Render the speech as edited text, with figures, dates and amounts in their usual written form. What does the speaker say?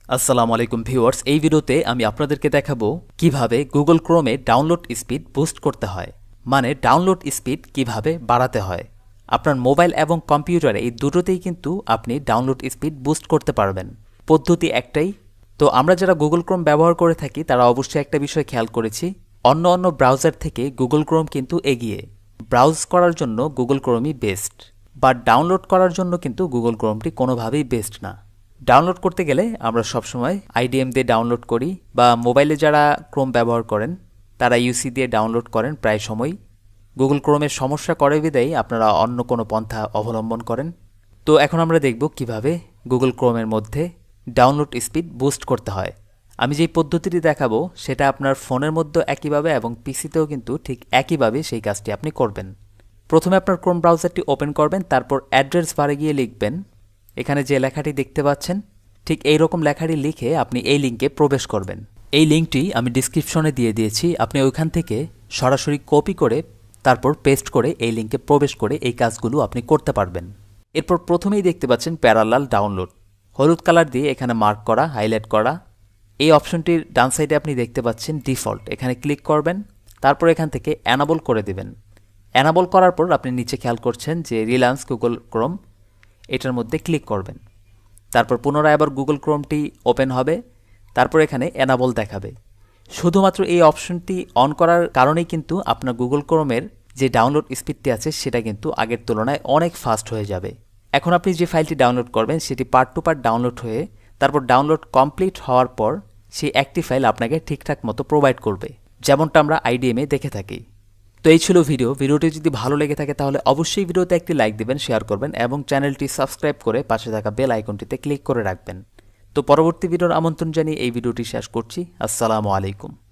আসসালামু আলাইকুম ভিউয়ার্স, এই ভিডিওতে আমি আপনাদেরকে দেখাবো কিভাবে গুগল ক্রোমে ডাউনলোড স্পিড বুস্ট করতে হয়, মানে ডাউনলোড স্পিড কিভাবে বাড়াতে হয়। আপনার মোবাইল এবং কম্পিউটারে এই দুটোতেই কিন্তু আপনি ডাউনলোড স্পিড বুস্ট করতে পারবেন। পদ্ধতি একটাই। তো আমরা যারা গুগল ক্রোম ব্যবহার করে থাকি তারা অবশ্যই একটা বিষয় খেয়াল করেছি, অন্য ব্রাউজার থেকে গুগল ক্রোম কিন্তু এগিয়ে। ব্রাউজ করার জন্য গুগল ক্রোমই বেস্ট, বাট ডাউনলোড করার জন্য কিন্তু গুগল ক্রোমটি কোনোভাবেই বেস্ট না। ডাউনলোড করতে গেলে আমরা সবসময় আইডিএম দিয়ে ডাউনলোড করি, বা মোবাইলে যারা ক্রোম ব্যবহার করেন তারা ইউসি দিয়ে ডাউনলোড করেন প্রায় সময়। গুগল ক্রোমের সমস্যা করে বিদায়ী আপনারা অন্য কোনো পন্থা অবলম্বন করেন। তো এখন আমরা দেখব কিভাবে গুগল ক্রোমের মধ্যে ডাউনলোড স্পিড বুস্ট করতে হয়। আমি যেই পদ্ধতিটি দেখাবো সেটা আপনার ফোনের মধ্যে একইভাবে এবং পিসিতেও কিন্তু ঠিক একইভাবে সেই কাজটি আপনি করবেন। প্রথমে আপনার ক্রোম ব্রাউজারটি ওপেন করবেন, তারপর অ্যাড্রেস বারে গিয়ে লিখবেন, এখানে যে লেখাটি দেখতে পাচ্ছেন ঠিক এই রকম লেখাটি লিখে আপনি এই লিঙ্কে প্রবেশ করবেন। এই লিঙ্কটি আমি ডিসক্রিপশনে দিয়ে দিয়েছি, আপনি ওইখান থেকে সরাসরি কপি করে তারপর পেস্ট করে এই লিঙ্কে প্রবেশ করে এই কাজগুলো আপনি করতে পারবেন। এরপর প্রথমেই দেখতে পাচ্ছেন প্যারালাল ডাউনলোড, হলুদ কালার দিয়ে এখানে মার্ক করা, হাইলাইট করা। এই অপশনটির ডান সাইডে আপনি দেখতে পাচ্ছেন ডিফল্ট, এখানে ক্লিক করবেন, তারপর এখান থেকে অ্যানাবল করে দেবেন। অ্যানাবল করার পর আপনি নিচে খেয়াল করছেন যে রিলায়েন্স গুগল ক্রোম, এটার মধ্যে ক্লিক করবেন। তারপর পুনরায় আবার গুগল ক্রোমটি ওপেন হবে, তারপর এখানে অ্যানাবল দেখাবে। শুধুমাত্র এই অপশনটি অন করার কারণেই কিন্তু আপনার গুগল ক্রোমের যে ডাউনলোড স্পিডটি আছে সেটা কিন্তু আগের তুলনায় অনেক ফাস্ট হয়ে যাবে। এখন আপনি যে ফাইলটি ডাউনলোড করবেন সেটি পার্ট টু পার্ট ডাউনলোড হয়ে তারপর ডাউনলোড কমপ্লিট হওয়ার পর সেই একটি ফাইল আপনাকে ঠিকঠাক মতো প্রোভাইড করবে, যেমনটা আমরা আইডিএমে দেখে থাকি। তো এই ছিল ভিডিওটি যদি ভালো লেগে থাকে তাহলে অবশ্যই ভিডিওতে একটি লাইক দিবেন, শেয়ার করবেন এবং চ্যানেলটি সাবস্ক্রাইব করে পাশে থাকা বেল আইকনটিতে ক্লিক করে রাখবেন। তো পরবর্তী ভিডিওর আমন্ত্রণ জানিয়ে এই ভিডিওটি শেষ করছি। আসসালামু আলাইকুম।